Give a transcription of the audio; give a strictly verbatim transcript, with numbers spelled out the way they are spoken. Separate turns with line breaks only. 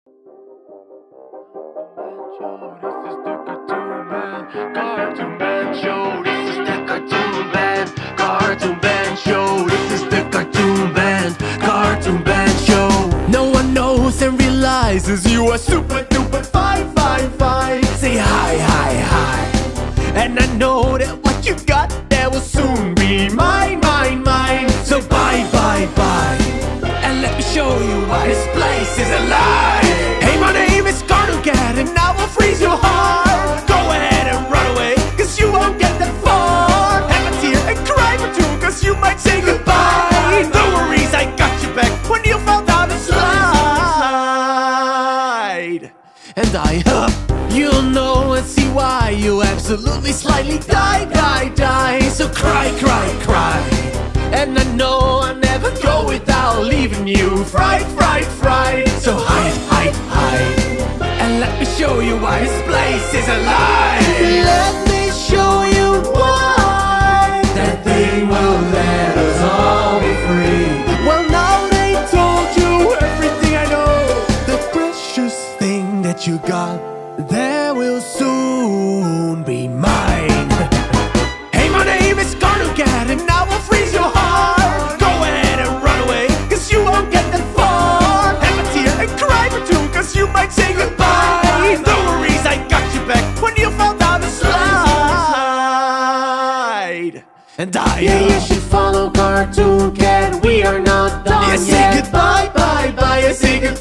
Cartoon Man Show, this is the Cartoon Band. Cartoon Band Show, this is the Cartoon Band. Cartoon Band Show. No one knows and realizes you are super duper fine, fine, fine. Say hi, hi, hi. And I know that what you got there will soon be mine, mine, mine. So bye, bye, bye. And let me show you why this place is alive. Hey, my name is Cartoon Cat, and I will freeze your heart. Go ahead and run away, cause you won't get that far. Have a tear and cry for two, cause you might say goodbye. No worries, I got you back when you fell down the slide. And I, uh, you'll know and see why you absolutely slightly die, die, die. So cry, cry, cry. And I know I'll never go without leaving you fried, fried, fried. So hide, hide, hide. And let me show you why this place is alive. Let me show you why that thing will let us all be free. Well, now they told you everything I know. The precious thing that you got there will soon be mine. Hey, my name is Cartoon Cat, and I will freeze your heart. Go ahead and run away, cause you won't get that far. Have a tear and cry for two, cause you might say goodbye. No worries, I got you back when you fell down the slide. And I, yeah, you should follow Cartoon Cat, we are not done
Yeah,
yet.
say goodbye,
bye, bye, bye, yeah, say goodbye.